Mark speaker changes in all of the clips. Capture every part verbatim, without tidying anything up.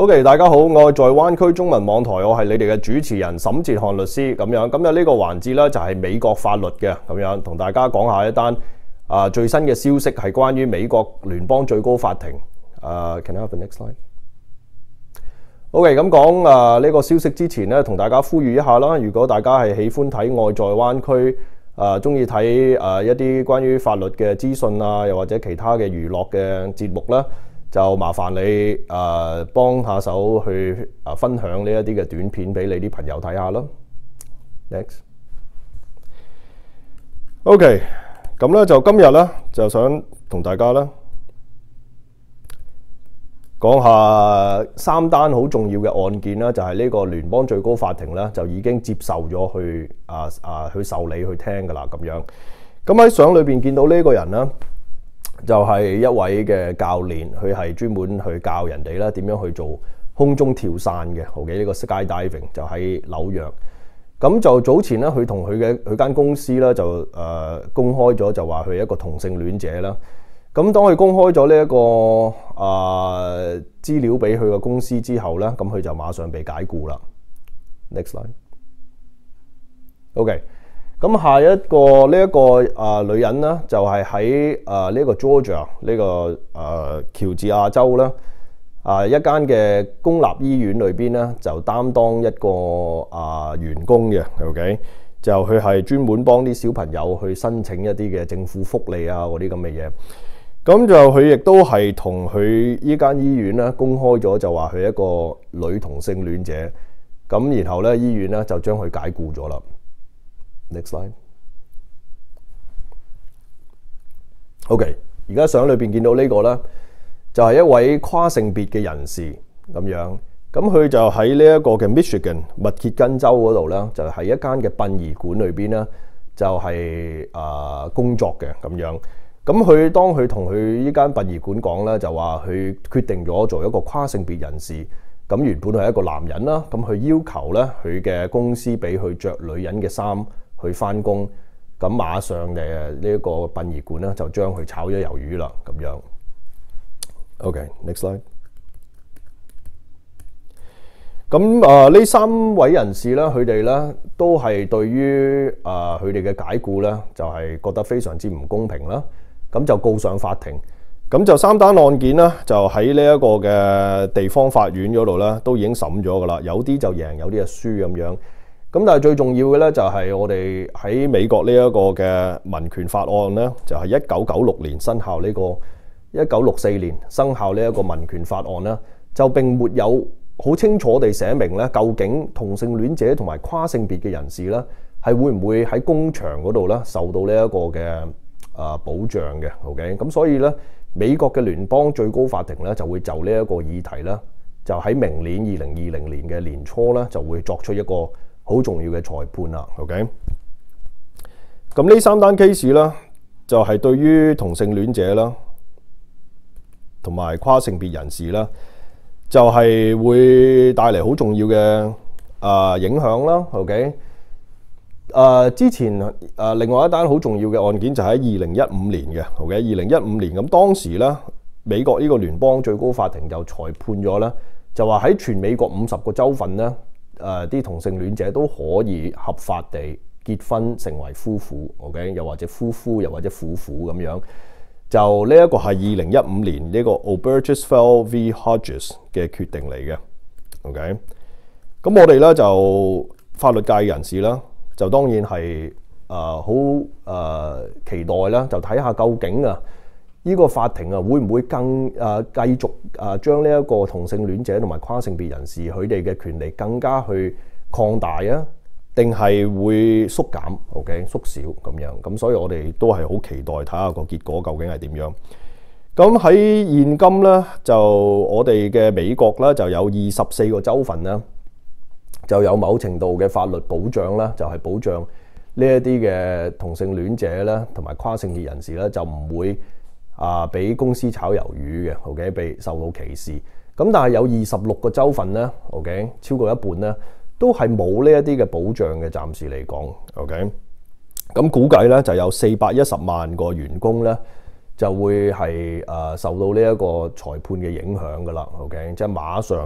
Speaker 1: OK， 大家好，我係在灣區中文網台，我係你哋嘅主持人沈哲翰律師咁樣。今日呢個環節咧就係美國法律嘅咁樣，同大家講下一單啊最新嘅消息係關於美國聯邦最高法庭。啊 ，Can I have the next slide？OK， 咁講啊呢個消息之前咧，同大家呼籲一下啦。如果大家係喜歡睇愛在灣區啊，中意睇啊一啲關於法律嘅資訊啊，又或者其他嘅娛樂嘅節目啦。就麻煩你誒、呃、幫下手去誒分享呢一啲嘅短片俾你啲朋友睇下咯。Next，OK， 咁咧就今日咧就想同大家咧講下三單好重要嘅案件啦，就係、是、呢個聯邦最高法庭咧就已經接受咗去啊啊去受理去聽噶啦咁樣。咁喺相裏邊見到呢個人咧。就係一位嘅教練，佢係專門去教人哋啦點樣去做空中跳傘嘅。好嘅，呢個 skydiving 就喺紐約。咁就早前咧，佢同佢嘅佢間公司咧就誒、呃、公開咗，就話佢係一個同性戀者啦。咁當佢公開咗呢一個啊、呃、資料俾佢嘅公司之後咧，咁佢就馬上被解僱啦。Next slide。OK。咁下一個呢一、這個啊、呃、女人咧，就係喺啊呢個 Georgia 呢、這個誒、呃、喬治亞州啦，啊、呃、一間嘅公立醫院裏邊咧，就擔當一個啊、呃、員工嘅 ，OK， 就佢係專門幫啲小朋友去申請一啲嘅政府福利啊嗰啲咁嘅嘢。咁就佢亦都係同佢依間醫院咧公開咗，就話佢係一個女同性戀者。咁然後咧，醫院咧就將佢解僱咗啦。Next slide。OK， 而家相裏邊見到呢個咧，就係一位跨性別嘅人士咁樣。咁佢就喺呢一個嘅 Michigan 密歇根州嗰度咧，就喺一間嘅殯儀館裏邊咧，就係啊工作嘅咁樣。咁佢當佢同佢呢間殯儀館講咧，就話佢決定咗做一個跨性別人士。咁原本係一個男人啦，咁佢要求咧佢嘅公司俾佢着女人嘅衫去翻工，咁馬上嘅呢一個殯儀館咧就將佢炒咗魷魚啦，咁樣。OK，next slide。咁啊呢三位人士咧，佢哋咧都係對於啊佢哋嘅解僱咧，就係覺得非常之唔公平啦，咁就告上法庭。咁就三單案件咧，就喺呢一個嘅地方法院嗰度咧，都已經審咗噶啦，有啲就贏，有啲就輸咁樣。咁但係最重要嘅咧，就係我哋喺美國呢一個嘅民權法案咧，就係一九九六年生效呢個一九六四年生效呢一個民權法案咧，就並沒有好清楚地寫明咧，究竟同性戀者同埋跨性別嘅人士咧，係會唔會喺工場嗰度咧受到呢一個嘅啊保障嘅 ？OK， 咁所以咧，美國嘅聯邦最高法庭咧就會就呢一個議題咧，就喺明年二零二零年嘅年初咧，就會作出一個好重要嘅裁判啦 ，OK。咁呢三單 case 啦，就係對於同性戀者啦，同埋跨性別人士啦，就係會帶嚟好重要嘅啊影響啦 ，OK。誒之前誒另外一單好重要嘅案件就喺二零一五年嘅 ，OK。二零一五年咁當時咧，美國呢個聯邦最高法庭就裁判咗咧，就話喺全美國五十個州份咧。誒啲、呃、同性戀者都可以合法地結婚成為夫婦 ，OK， 又或者夫婦，又或者婦婦咁樣。就呢一個係二零一五年呢個 Obergefell v. Hodges 嘅決定嚟嘅 ，OK。咁我哋咧就法律界人士啦，就當然係誒好誒期待啦，就睇下究竟啊呢、這個法庭啊會唔會更誒、呃、繼續誒將呢一個同性戀者同埋跨性別人士佢哋嘅權利更加去擴大啊，定係會縮減 ？OK， 縮小咁樣。咁所以我哋都係好期待睇下個結果究竟係點樣。咁喺現今咧，就我哋嘅美國咧就有二十四個州份啦，就有某程度嘅法律保障啦，就係、是、保障呢一啲嘅同性戀者咧同埋跨性別人士咧就唔會。啊！俾公司炒魷魚嘅 ，OK， 被受到歧視。咁但係有二十六個州份咧 ，OK， 超過一半咧，都係冇呢一啲嘅保障嘅。暫時嚟講 ，OK。咁估計咧就有四百一十萬個員工咧，就會係誒受到呢一個裁判嘅影響噶啦。OK， 即係馬上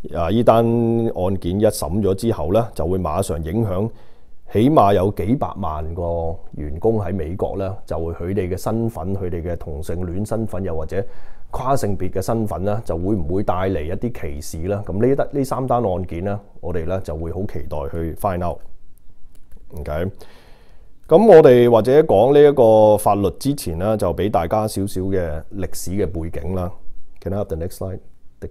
Speaker 1: 啊呢單案件一審咗之後咧，就會馬上影響起碼有幾百萬個員工喺美國咧，就會佢哋嘅身份、佢哋嘅同性戀身份，又或者跨性別嘅身份咧，就會唔會帶嚟一啲歧視咧？咁呢得呢三單案件咧，我哋咧就會好期待去 find out。OK，咁我哋或者講呢一個法律之前咧，就俾大家少少嘅歷史嘅背景啦。Can I have the next slide? The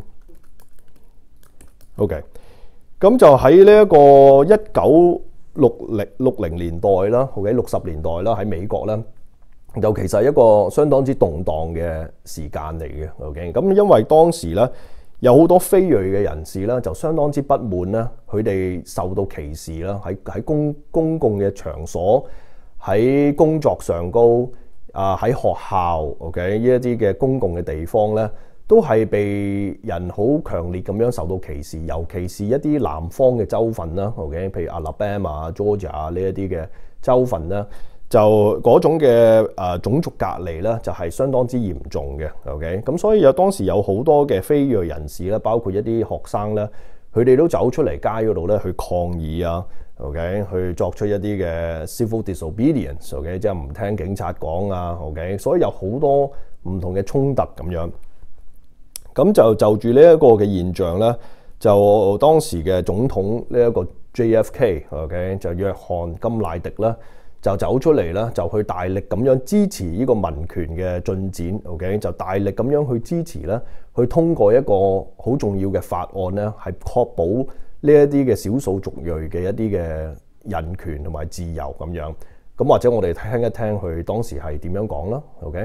Speaker 1: Kennedy。OK， 咁就喺呢一個一九六零六零年代啦 ，OK 六十年代啦，喺美國咧，就其實係一個相當之動盪嘅時間嚟嘅。OK， 咁因為當時咧有好多非裔嘅人士咧，就相當之不滿啦，佢哋受到歧視啦，喺喺公公共嘅場所，喺工作上高啊，喺學校 OK 呢一啲嘅公共嘅地方咧，都係被人好強烈咁樣受到歧視，尤其是一啲南方嘅州份啦 ，OK， 譬如 Alabama、Georgia 啊呢一啲嘅州份啦，就嗰種嘅誒種族隔離咧，就係相當之嚴重嘅 ，OK， 咁所以有當時有好多嘅非裔人士咧，包括一啲學生咧，佢哋都走出嚟街嗰度咧去抗議啊 ，OK， 去作出一啲嘅 civil disobedience，OK， 即係唔聽警察講啊 ，OK， 所以有好多唔同嘅衝突咁樣。咁就就住呢一個嘅現象咧，就當時嘅總統呢一個 J F K，OK， 就約翰甘迺迪啦，就走出嚟啦，就去大力咁樣支持呢個民權嘅進展 ，OK， 就大力咁樣去支持咧，去通過一個好重要嘅法案咧，係確保呢一啲嘅少數族裔嘅一啲嘅人權同埋自由咁樣。咁或者我哋聽一聽佢當時係點樣講啦 ，OK。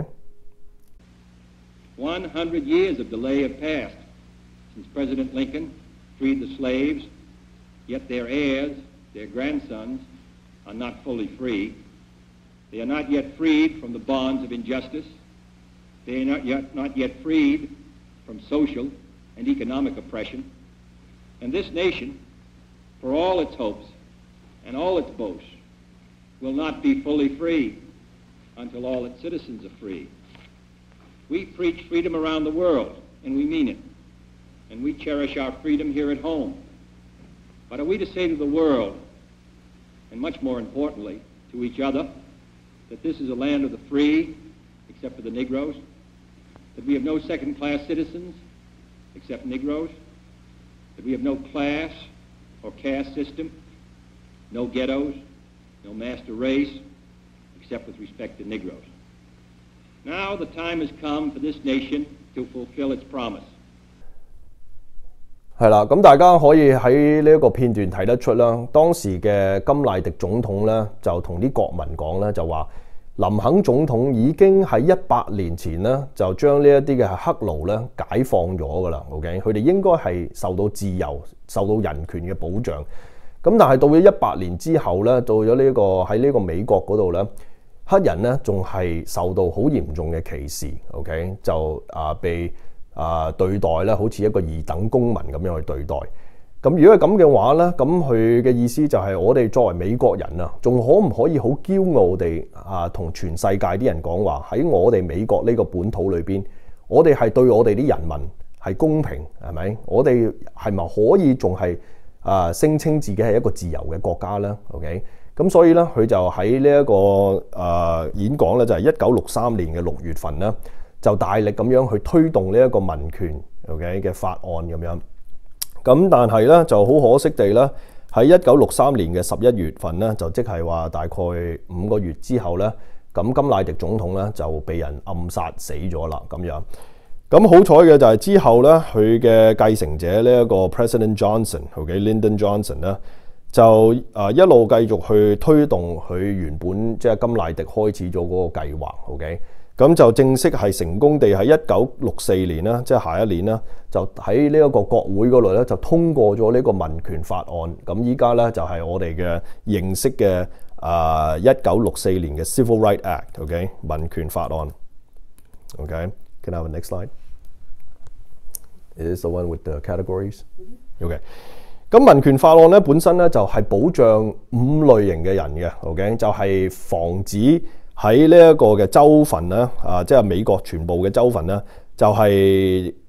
Speaker 2: one hundred years of delay have passed since President Lincoln freed the slaves, yet their heirs, their grandsons, are not fully free. They are not yet freed from the bonds of injustice. They are not yet, not yet freed from social and economic oppression. And this nation, for all its hopes and all its boasts, will not be fully free until all its citizens are free. We preach freedom around the world, and we mean it. And we cherish our freedom here at home. But are we to say to the world, and much more importantly, to each other, that this is a land of the free, except for the Negroes? That we have no second-class citizens, except Negroes? That we have no class or caste system, no ghettos, no master race, except with respect to Negroes? Now the time has come for this nation to fulfill its promise.
Speaker 1: 係啦，咁大家可以喺呢一個片段睇得出啦，當時嘅甘迺迪總統咧就同啲國民講咧，就話林肯總統已經喺一百年前咧就將呢一啲嘅黑奴咧解放咗㗎啦 ，OK， 佢哋應該係受到自由、受到人權嘅保障。咁但係到咗一百年之後咧，到咗呢、這個喺呢個美國嗰度咧。黑人咧仲係受到好嚴重嘅歧視 ，OK 就啊被啊對待咧，好似一個二等公民咁樣去對待。咁如果係咁嘅話咧，咁佢嘅意思就係我哋作為美國人啊，仲可唔可以好驕傲地啊同全世界啲人講話喺我哋美國呢個本土裏邊，我哋係對我哋啲人民係公平係咪？我哋係咪可以仲係啊聲稱自己係一個自由嘅國家咧 ？OK。咁所以咧，佢就喺呢一個誒、呃、演講咧，就係一九六三年嘅六月份咧，就大力咁樣去推動呢一個民權 OK 嘅法案咁樣。咁但係咧就好可惜地咧，喺一九六三年嘅十一月份咧，就即係話大概五個月之後咧，咁甘迺迪總統咧就被人暗殺死咗啦咁樣。咁好彩嘅就係之後咧，佢嘅繼承者呢一個 President Johnson OK Lyndon Johnson 咧。就啊一路繼續去推動佢原本即係甘迺迪開始咗嗰個計劃 ，OK， 咁就正式係成功地喺一九六四年啦，即係下一年啦，就喺呢一個國會嗰度咧就通過咗呢個民權法案。咁依家咧就係我哋嘅認識嘅啊一九六四年嘅 Civil Rights Act，OK， 民權法案 ，OK，Can I have the next slide? Is this the one with the categories? OK。咁民權法案咧本身咧就係保障五類型嘅人嘅 ，OK， 就係防止喺呢一個嘅州份咧，啊，即係美國全部嘅州份咧，就係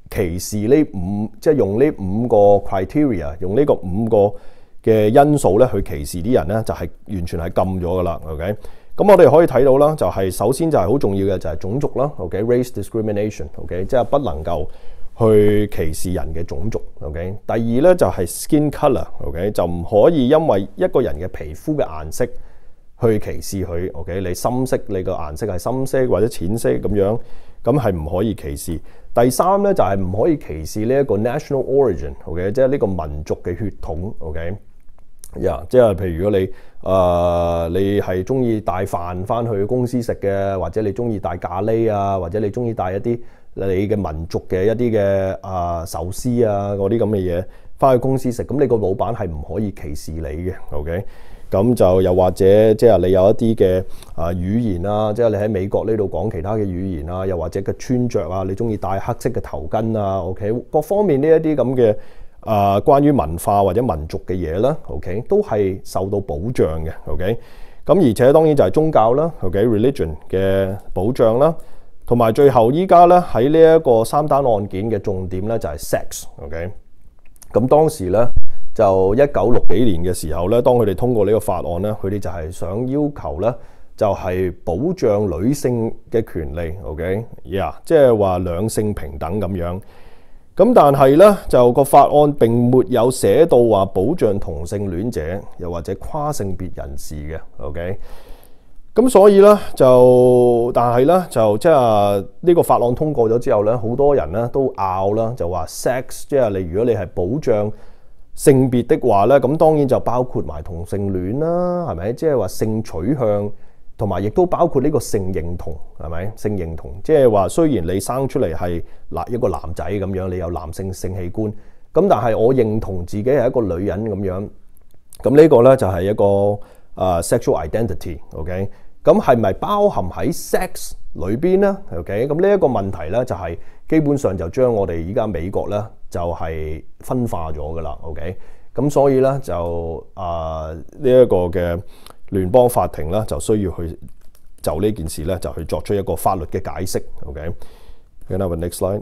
Speaker 1: 歧視呢五，即係用呢五個 criteria， 用呢個五個嘅因素咧去歧視啲人咧，就係、是、完全係禁咗噶啦。OK，咁我哋可以睇到啦，就係、是、首先就係好重要嘅就係種族啦。OK，race discrimination。OK， 即係不能夠去歧視人嘅種族。OK，第二咧就係 skin color。OK， 就唔可以因為一個人嘅皮膚嘅顏色去歧視佢。OK， 你深色，你個顏色係深色或者淺色咁樣，咁係唔可以歧視。第三咧就係、是、唔可以歧視呢一個 national origin。OK， 即係呢個民族嘅血統。OK。呀、yeah，即係譬如如果你誒、呃、你係中意帶飯翻去公司食嘅，或者你中意帶咖喱啊，或者你中意帶一啲你嘅民族嘅一啲嘅啊壽司啊嗰啲咁嘅嘢翻去公司食，咁你個老闆係唔可以歧視你嘅。OK，咁就又或者即係你有一啲嘅啊語言啊，即係你喺美國呢度講其他嘅語言啊，又或者嘅穿着啊，你中意戴黑色嘅頭巾啊。OK， 各方面呢一啲咁嘅。啊、呃，關於文化或者民族嘅嘢啦 ，OK， 都係受到保障嘅 ，OK。咁而且當然就係宗教啦 ，OK，religion 嘅保障啦，同埋最後依家咧喺呢一個三單案件嘅重點咧就係 sex，OK。咁當時咧就一九六幾年嘅時候咧，當佢哋通過呢個法案咧，佢哋就係想要求咧就係保障女性嘅權利 ，OK，yeah， 即係話兩性平等咁樣。咁但係咧就個法案並沒有寫到話保障同性戀者又或者跨性別人士嘅 ，OK。咁所以咧就，但係咧就即係呢個法案通過咗之後咧，好多人咧都拗啦，就話 sex 即係你如果你係保障性別的話咧，咁當然就包括埋同性戀啦，係咪？即係話性取向。同埋亦都包括呢個性認同，係咪？性認同即係話，雖然你生出嚟係嗱一個男仔咁樣，你有男性性器官，咁但係我認同自己係一個女人咁樣，咁呢個咧就係一個啊 sexual identity，OK？咁係咪包含喺 sex 裏邊咧 ？OK？咁呢一個問題咧就係基本上就將我哋依家美國咧就係分化咗噶啦 ，OK？咁所以咧就啊呢一個嘅。聯邦法庭咧就需要去就呢件事咧就去作出一個法律嘅解釋。OK， can I have the next slide？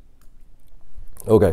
Speaker 1: OK，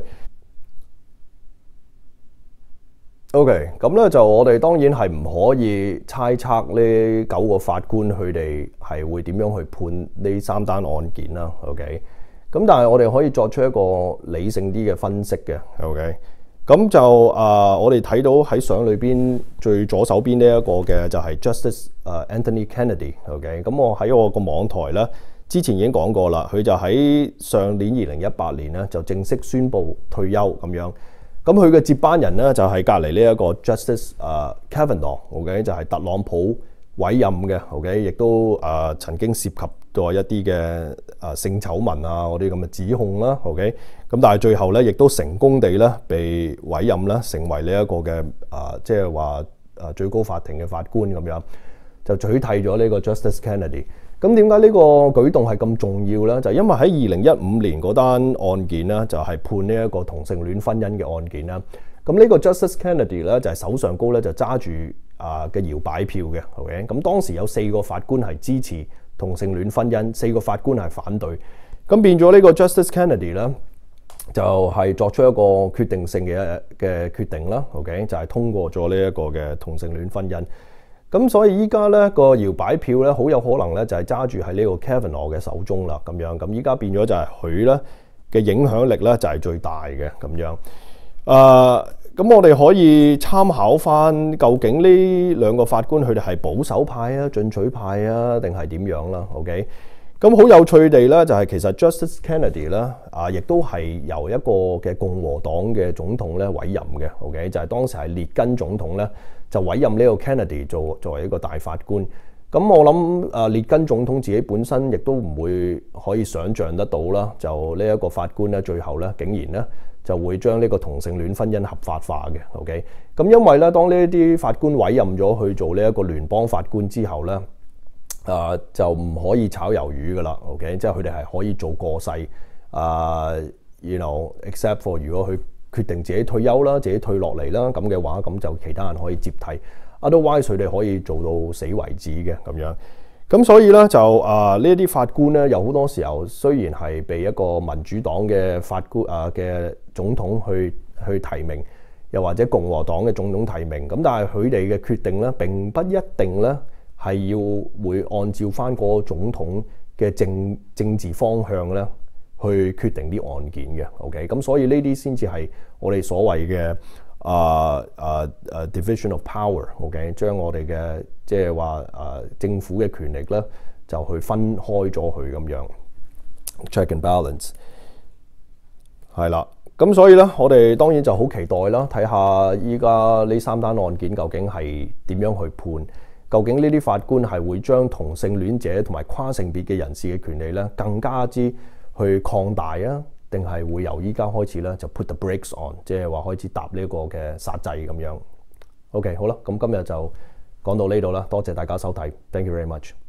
Speaker 1: OK， 咁咧就我哋當然係唔可以猜測呢九個法官佢哋係會點樣去判呢三單案件啦。OK， 咁但係我哋可以作出一個理性啲嘅分析嘅。OK。咁就啊、呃，我哋睇到喺相裏邊最左手邊呢一個嘅就係 Justice 啊 Anthony Kennedy。OK， 咁我喺我個網台咧之前已經講過啦，佢就喺上年二零一八年咧就正式宣布退休咁樣。咁佢嘅接班人咧就係隔離呢一個 Justice 啊 Kavanaugh。OK， 就係特朗普委任嘅。OK， 亦都啊、呃、曾經涉及到一啲嘅啊性醜聞啊嗰啲咁嘅指控啦。OK，咁但係最後咧亦都成功地咧被委任啦，成為呢一個嘅啊即係話啊最高法庭嘅法官咁樣，就取替咗呢個 Justice Kennedy。咁點解呢個舉動係咁重要咧？就係因為喺二零一五年嗰單案件咧，就係判呢一個同性戀婚姻嘅案件啦。咁呢個 Justice Kennedy 咧就係手上高咧就揸住啊嘅搖擺票嘅。OK，咁當時有四個法官係支持同性戀婚姻，四個法官係反對。咁變咗呢個 Justice Kennedy 咧，就係作出一個決定性嘅嘅決定啦。OK， 就係通過咗呢一個嘅同性戀婚姻。咁所以依家咧個搖擺票咧，好有可能咧就係揸住喺呢個 Kavanaugh 嘅手中啦。咁樣咁依家變咗就係佢咧嘅影響力咧就係最大嘅咁樣。誒，咁我哋可以參考翻究竟呢兩個法官佢哋係保守派啊、進取派啊，定係點樣啦 ？OK，咁好有趣地咧，就係其實 Justice Kennedy 咧啊，亦都係由一個嘅共和黨嘅總統咧委任嘅。OK，就係當時係列根總統咧就委任呢個 Kennedy 做作為一個大法官。咁我諗啊，列根總統自己本身亦都唔會可以想像得到啦，就呢一個法官咧最後咧竟然咧就會將呢個同性戀婚姻合法化嘅。OK，咁因為咧，當呢啲法官委任咗去做呢一個聯邦法官之後咧，啊、呃、就唔可以炒魷魚噶啦。OK，即係佢哋係可以做過世啊、呃、，you know，except for 如果佢決定自己退休啦，自己退落嚟啦，咁嘅話，咁就其他人可以接替。Otherwise，佢哋可以做到死為止嘅咁樣。 咁所以咧就啊呢啲法官咧，有好多時候雖然係被一個民主黨嘅法官啊嘅總統去去提名，又或者共和黨嘅總統提名，咁但係佢哋嘅決定咧並不一定咧係要會按照翻嗰個總統嘅政政治方向咧去決定啲案件嘅。OK， 咁所以呢啲先至係我哋所謂嘅啊啊啊 division of power。OK， 將我哋嘅即係話啊政府嘅權力咧就去分開咗佢咁樣 check and balance 係啦。咁所以咧我哋當然就好期待啦，睇下依家呢三單案件究竟係點樣去判，究竟呢啲法官係會將同性戀者同埋跨性別嘅人士嘅權利咧更加之去擴大啊，定係會由依家開始咧就 put the brakes on， 即係話開始搭呢個嘅剎掣咁樣。OK， 好啦，咁今日就講到呢度啦，多謝大家收睇 ，thank you very much。